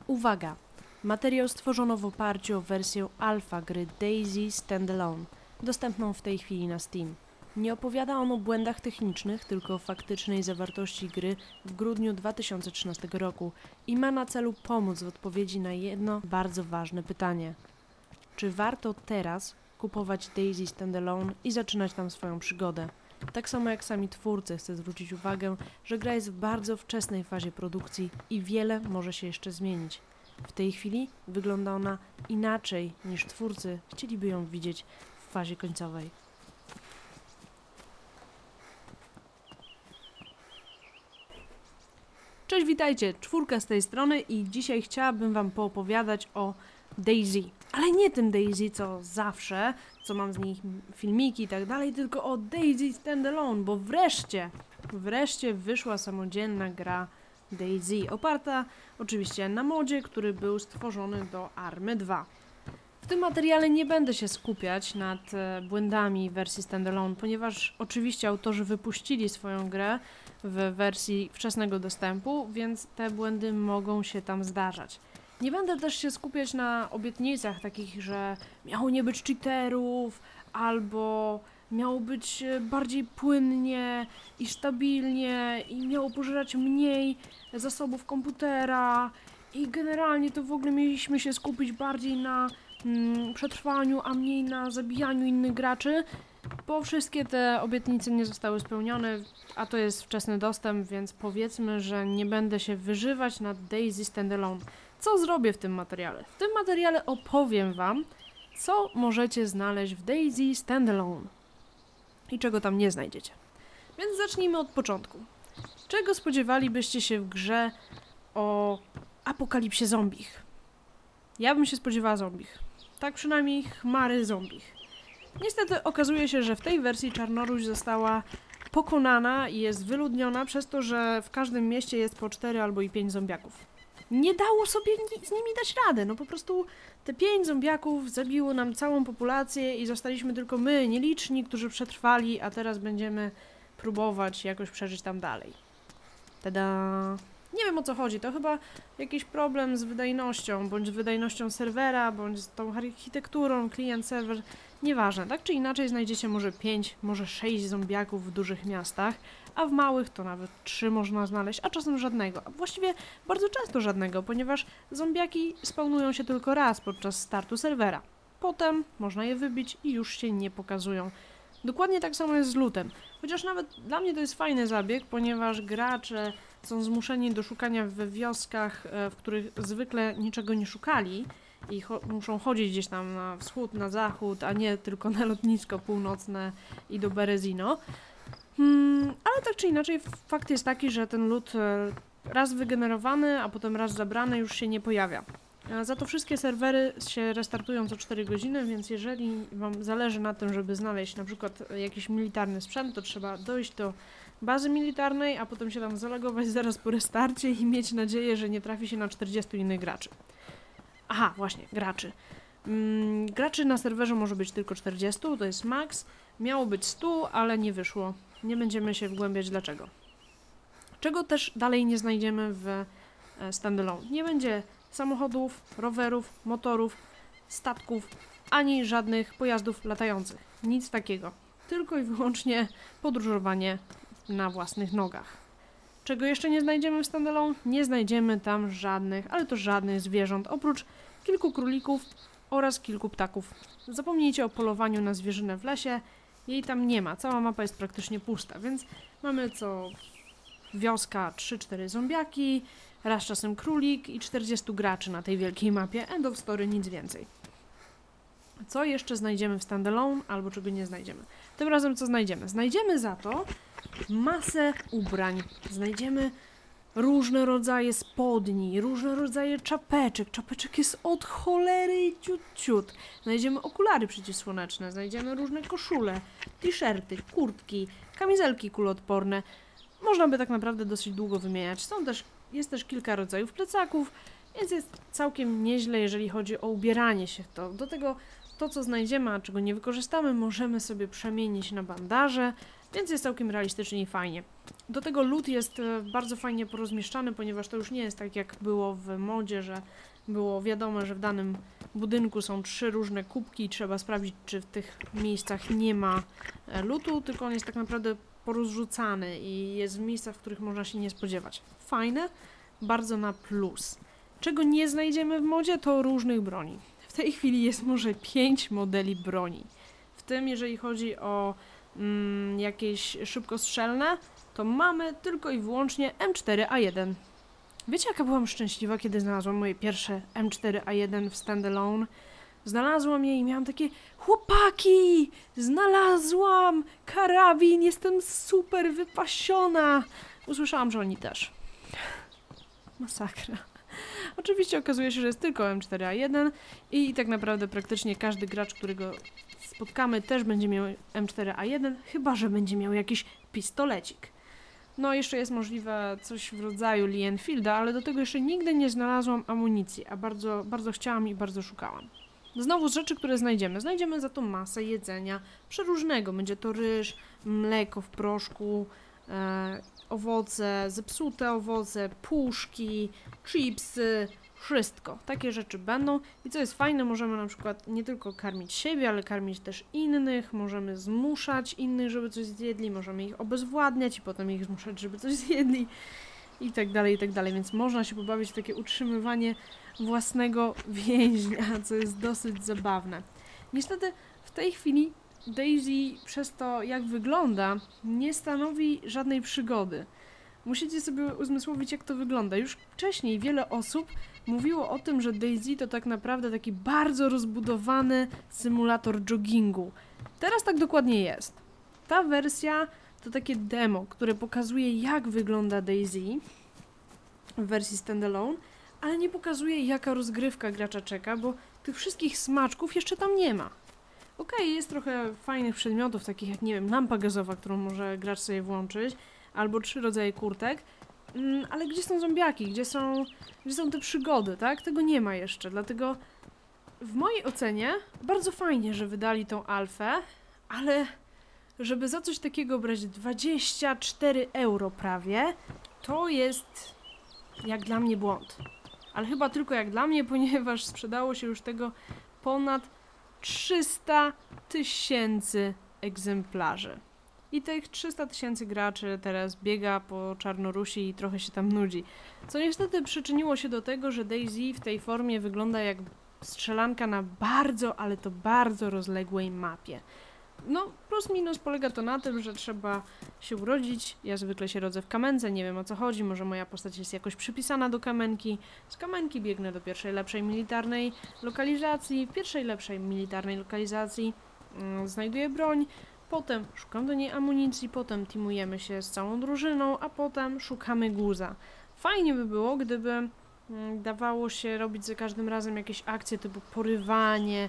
Uwaga! Materiał stworzono w oparciu o wersję alfa gry Daisy Standalone, dostępną w tej chwili na Steam. Nie opowiada on o błędach technicznych, tylko o faktycznej zawartości gry w grudniu 2013 roku i ma na celu pomóc w odpowiedzi na jedno bardzo ważne pytanie. Czy warto teraz kupować Daisy Standalone i zaczynać tam swoją przygodę? Tak samo jak sami twórcy, chcę zwrócić uwagę, że gra jest w bardzo wczesnej fazie produkcji i wiele może się jeszcze zmienić. W tej chwili wygląda ona inaczej niż twórcy chcieliby ją widzieć w fazie końcowej. Cześć, witajcie, Czwórka z tej strony i dzisiaj chciałabym wam poopowiadać o Daisy. Ale nie tym Daisy, co zawsze, co mam z nich filmiki i tak dalej, tylko o Daisy Standalone, bo wreszcie wyszła samodzielna gra Daisy, oparta oczywiście na modzie, który był stworzony do Army 2. W tym materiale nie będę się skupiać nad błędami wersji standalone, ponieważ oczywiście autorzy wypuścili swoją grę w wersji wczesnego dostępu, więc te błędy mogą się tam zdarzać. Nie będę też się skupiać na obietnicach takich, że miało nie być cheaterów, albo miało być bardziej płynnie i stabilnie i miało pożerać mniej zasobów komputera i generalnie to w ogóle mieliśmy się skupić bardziej na przetrwaniu, a mniej na zabijaniu innych graczy, bo wszystkie te obietnice nie zostały spełnione, a to jest wczesny dostęp, więc powiedzmy, że nie będę się wyżywać nad Daisy Standalone. Co zrobię w tym materiale? W tym materiale opowiem wam, co możecie znaleźć w Daisy Standalone i czego tam nie znajdziecie. Więc zacznijmy od początku. Czego spodziewalibyście się w grze o apokalipsie zombich? Ja bym się spodziewała zombich. Tak przynajmniej chmary zombich. Niestety okazuje się, że w tej wersji Czarnoruś została pokonana i jest wyludniona przez to, że w każdym mieście jest po 4 albo i 5 zombiaków. Nie dało sobie z nimi dać rady, no po prostu te 5 zombiaków zabiło nam całą populację i zostaliśmy tylko my, nieliczni, którzy przetrwali, a teraz będziemy próbować jakoś przeżyć tam dalej. Tada! Nie wiem, o co chodzi, to chyba jakiś problem z wydajnością, bądź z wydajnością serwera, bądź z tą architekturą, klient-serwer, nieważne. Tak czy inaczej znajdziecie może 5, może 6 zombiaków w dużych miastach, a w małych to nawet 3 można znaleźć, a czasem żadnego. A właściwie bardzo często żadnego, ponieważ zombiaki spawnują się tylko raz podczas startu serwera. Potem można je wybić i już się nie pokazują. Dokładnie tak samo jest z lootem. Chociaż nawet dla mnie to jest fajny zabieg, ponieważ gracze są zmuszeni do szukania we wioskach, w których zwykle niczego nie szukali i muszą chodzić gdzieś tam na wschód, na zachód, a nie tylko na lotnisko północne i do Berezino. Ale tak czy inaczej fakt jest taki, że ten loot raz wygenerowany, a potem raz zabrany już się nie pojawia. Za to wszystkie serwery się restartują co 4 godziny, więc jeżeli wam zależy na tym, żeby znaleźć na przykład jakiś militarny sprzęt, to trzeba dojść do bazy militarnej, a potem się tam zalogować zaraz po restarcie i mieć nadzieję, że nie trafi się na 40 innych graczy. Aha, właśnie, graczy. Graczy na serwerze może być tylko 40, to jest max. Miało być 100, ale nie wyszło. Nie będziemy się wgłębiać dlaczego. Czego też dalej nie znajdziemy w standalone. Nie będzie samochodów, rowerów, motorów, statków, ani żadnych pojazdów latających. Nic takiego. Tylko i wyłącznie podróżowanie na własnych nogach. Czego jeszcze nie znajdziemy w standalone? Nie znajdziemy tam żadnych, ale to żadnych zwierząt, oprócz kilku królików oraz kilku ptaków. Zapomnijcie o polowaniu na zwierzynę w lesie, jej tam nie ma, cała mapa jest praktycznie pusta, więc mamy co wioska 3-4 zombiaki, raz czasem królik i 40 graczy na tej wielkiej mapie, end of story, nic więcej. Co jeszcze znajdziemy w standalone, albo czego nie znajdziemy? Tym razem co znajdziemy? Znajdziemy za to masę ubrań, znajdziemy różne rodzaje spodni, różne rodzaje czapeczek. Czapeczek jest od cholery i ciut. Znajdziemy okulary przeciwsłoneczne, znajdziemy różne koszule, t-shirty, kurtki, kamizelki kuloodporne. Można by tak naprawdę dosyć długo wymieniać. Jest też kilka rodzajów plecaków, więc jest całkiem nieźle, jeżeli chodzi o ubieranie się w to. Do tego to, co znajdziemy, a czego nie wykorzystamy, możemy sobie przemienić na bandaże, więc jest całkiem realistycznie i fajnie. Do tego loot jest bardzo fajnie porozmieszczany, ponieważ to już nie jest tak jak było w modzie, że było wiadomo, że w danym budynku są 3 różne kubki i trzeba sprawdzić, czy w tych miejscach nie ma lootu, tylko on jest tak naprawdę porozrzucany i jest w miejscach, w których można się nie spodziewać. Fajne, bardzo na plus. Czego nie znajdziemy w modzie, to różnych broni. W tej chwili jest może 5 modeli broni. W tym, jeżeli chodzi o jakieś szybkostrzelne, to mamy tylko i wyłącznie M4A1. Wiecie, jaka byłam szczęśliwa, kiedy znalazłam moje pierwsze M4A1 w standalone? Znalazłam je i miałam takie: chłopaki! Znalazłam karabin! Jestem super wypasiona! Usłyszałam, że oni też. Masakra. Oczywiście okazuje się, że jest tylko M4A1 i tak naprawdę praktycznie każdy gracz, którego spotkamy, też będzie miał M4A1, chyba że będzie miał jakiś pistolecik. No, jeszcze jest możliwe coś w rodzaju Lee Enfielda, ale do tego jeszcze nigdy nie znalazłam amunicji, a bardzo, bardzo chciałam i bardzo szukałam. Znowu z rzeczy, które znajdziemy. Znajdziemy za to masę jedzenia przeróżnego. Będzie to ryż, mleko w proszku, owoce, zepsute owoce, puszki, chipsy, wszystko. Takie rzeczy będą. I co jest fajne, możemy na przykład nie tylko karmić siebie, ale karmić też innych. Możemy zmuszać innych, żeby coś zjedli. Możemy ich obezwładniać i potem ich zmuszać, żeby coś zjedli. I tak dalej, i tak dalej. Więc można się pobawić w takie utrzymywanie własnego więźnia, co jest dosyć zabawne. Niestety w tej chwili Daisy przez to, jak wygląda, nie stanowi żadnej przygody. Musicie sobie uzmysłowić, jak to wygląda. Już wcześniej wiele osób mówiło o tym, że Daisy to tak naprawdę taki bardzo rozbudowany symulator joggingu. Teraz tak dokładnie jest. Ta wersja to takie demo, które pokazuje, jak wygląda Daisy w wersji standalone, ale nie pokazuje, jaka rozgrywka gracza czeka, bo tych wszystkich smaczków jeszcze tam nie ma. Okej, jest trochę fajnych przedmiotów, takich jak, nie wiem, lampa gazowa, którą może gracz sobie włączyć, albo 3 rodzaje kurtek, ale gdzie są zombiaki, gdzie są te przygody, tak? Tego nie ma jeszcze, dlatego w mojej ocenie bardzo fajnie, że wydali tą alfę, ale żeby za coś takiego brać 24 euro prawie, to jest jak dla mnie błąd. Ale chyba tylko jak dla mnie, ponieważ sprzedało się już tego ponad 300 000 egzemplarzy. I tych 300 000 graczy teraz biega po Czarnorusi i trochę się tam nudzi. Co niestety przyczyniło się do tego, że Daisy w tej formie wygląda jak strzelanka na bardzo, ale to bardzo rozległej mapie. No, plus minus polega to na tym, że trzeba się urodzić. Ja zwykle się rodzę w kamence, nie wiem o co chodzi, może moja postać jest jakoś przypisana do kamenki. Z kamenki biegnę do pierwszej lepszej militarnej lokalizacji. W pierwszej lepszej militarnej lokalizacji znajduję broń, potem szukam do niej amunicji, potem teamujemy się z całą drużyną, a potem szukamy guza. Fajnie by było, gdyby dawało się robić za każdym razem jakieś akcje typu porywanie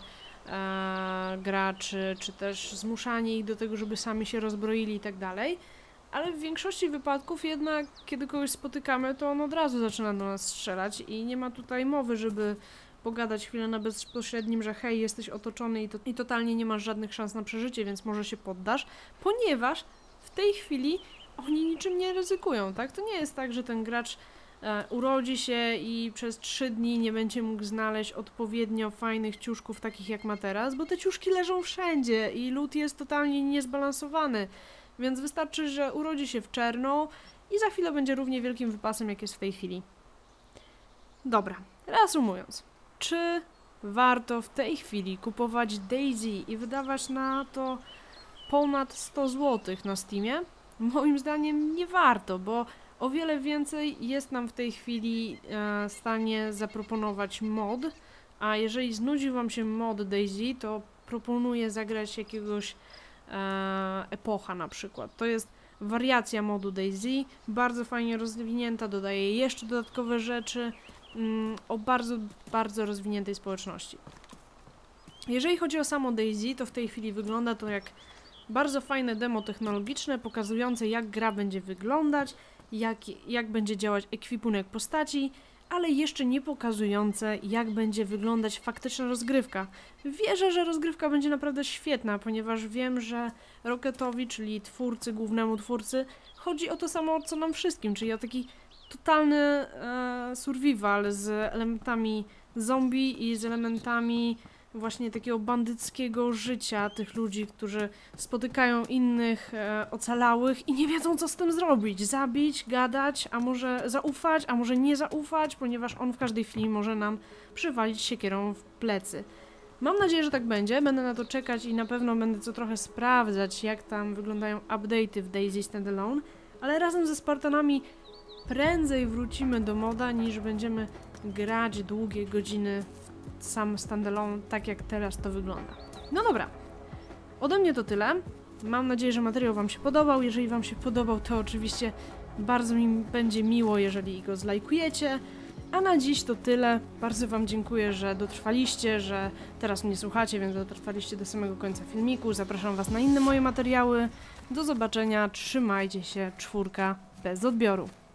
graczy, czy też zmuszanie ich do tego, żeby sami się rozbroili i tak dalej, ale w większości wypadków jednak, kiedy kogoś spotykamy, to on od razu zaczyna do nas strzelać i nie ma tutaj mowy, żeby pogadać chwilę na bezpośrednim, że hej, jesteś otoczony i totalnie nie masz żadnych szans na przeżycie, więc może się poddasz, ponieważ w tej chwili oni niczym nie ryzykują, tak? To nie jest tak, że ten gracz urodzi się i przez 3 dni nie będzie mógł znaleźć odpowiednio fajnych ciuszków takich jak ma teraz, bo te ciuszki leżą wszędzie i loot jest totalnie niezbalansowany, więc wystarczy, że urodzi się w czerno i za chwilę będzie równie wielkim wypasem jak jest w tej chwili. Dobra, reasumując, czy warto w tej chwili kupować Daisy i wydawać na to ponad 100 zł na Steamie? Moim zdaniem nie warto, bo o wiele więcej jest nam w tej chwili w stanie zaproponować mod, a jeżeli znudzi wam się mod Daisy, to proponuję zagrać jakiegoś Epocha na przykład. To jest wariacja modu Daisy, bardzo fajnie rozwinięta, dodaje jeszcze dodatkowe rzeczy o bardzo, bardzo rozwiniętej społeczności. Jeżeli chodzi o samo Daisy, to w tej chwili wygląda to jak bardzo fajne demo technologiczne, pokazujące jak gra będzie wyglądać, jak będzie działać ekwipunek postaci, ale jeszcze nie pokazujące, jak będzie wyglądać faktyczna rozgrywka. Wierzę, że rozgrywka będzie naprawdę świetna, ponieważ wiem, że Rocketowi, czyli głównemu twórcy, chodzi o to samo, co nam wszystkim, czyli o taki totalny survival z elementami zombie i z elementami właśnie takiego bandyckiego życia tych ludzi, którzy spotykają innych ocalałych i nie wiedzą, co z tym zrobić. Zabić, gadać, a może zaufać, a może nie zaufać, ponieważ on w każdej chwili może nam przywalić siekierą w plecy. Mam nadzieję, że tak będzie, będę na to czekać i na pewno będę co trochę sprawdzać, jak tam wyglądają update'y w DayZ Standalone, ale razem ze Spartanami prędzej wrócimy do moda, niż będziemy grać długie godziny w sam standalone, tak jak teraz to wygląda. No dobra, ode mnie to tyle. Mam nadzieję, że materiał wam się podobał. Jeżeli wam się podobał, to oczywiście bardzo mi będzie miło, jeżeli go zlajkujecie. A na dziś to tyle. Bardzo wam dziękuję, że dotrwaliście, że teraz mnie słuchacie, więc dotrwaliście do samego końca filmiku. Zapraszam was na inne moje materiały. Do zobaczenia, trzymajcie się, 4 bez odbioru.